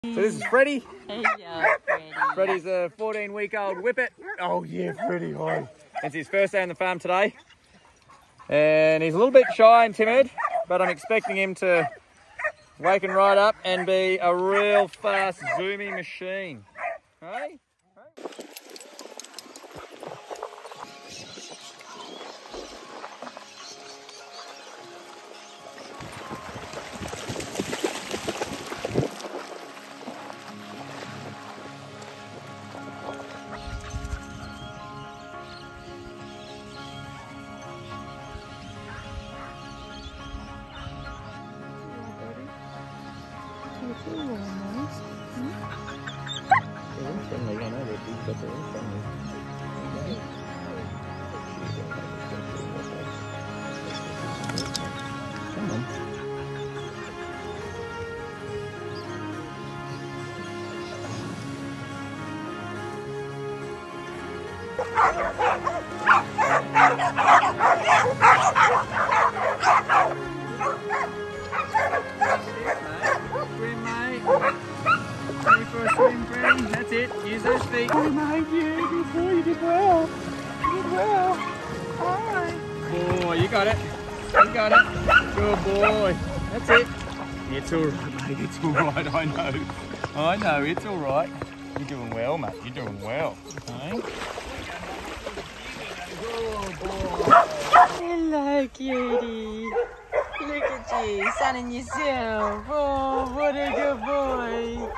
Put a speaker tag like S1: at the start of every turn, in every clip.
S1: So this is Freddy.
S2: Hey, yo, Freddy.
S1: Freddy's a 14-week-old Whippet. Oh yeah, Freddy, hi. It's his first day on the farm today. And he's a little bit shy and timid, but I'm expecting him to waken right up and be a real fast, zoomy machine. Hey? Come on. Swim, mate. Ready for a swim, Freddy? That's it. Use those feet. Oh, mate, yeah, good boy. You did well. You did well. Alright. Oh, you got it. You got it. Good boy. That's it. It's alright, mate. It's alright. I know. I know. It's alright. You're doing well, mate. You're doing well. Okay. Oh, boy.
S2: Hello, cutie. Look at you, sunning yourself. Oh, what a good boy.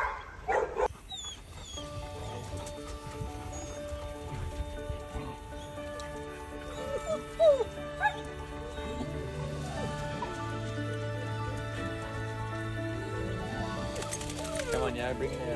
S1: Come on, Yo, bring it out.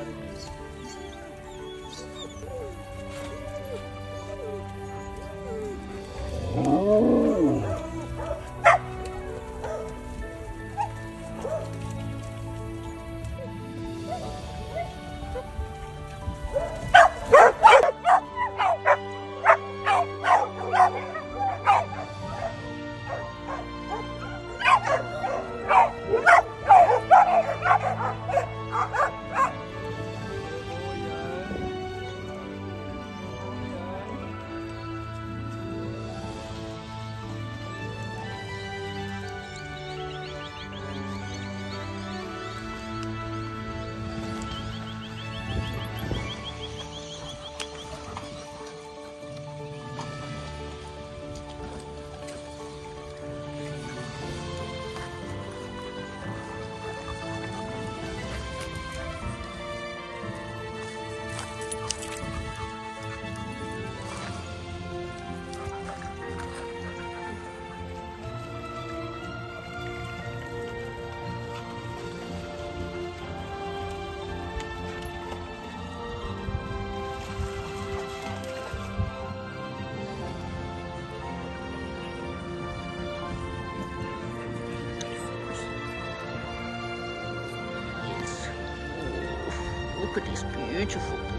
S2: Look at this beautiful